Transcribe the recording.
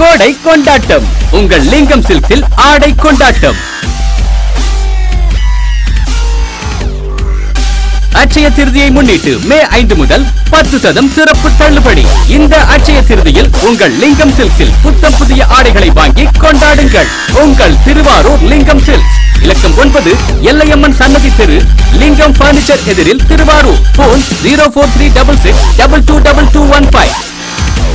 கோடை கொண்டாட்டம் உங்கள் லிங்கம் சில்க்ஸில் ஆடை கொண்டாட்டம். அட்சய திருதியை முன்னிட்டு மே 5 முதல் 10% சிறப்பு தள்ளுபடி. இந்த அட்சய திருதியில் உங்கள் லிங்கம் சில்க்ஸில் புத்தம் புதிய ஆடைகளை வாங்கி கொண்டாடுங்கள். உங்கள் திருவாரூர் லிங்கம் சில்க்ஸ், இலக்கம் 9, எல்லையம்மன் சன்னதி தெரு, லிங்கம் பர்னிச்சர் எதிரில், திருவாரூர். போன் 0436622215.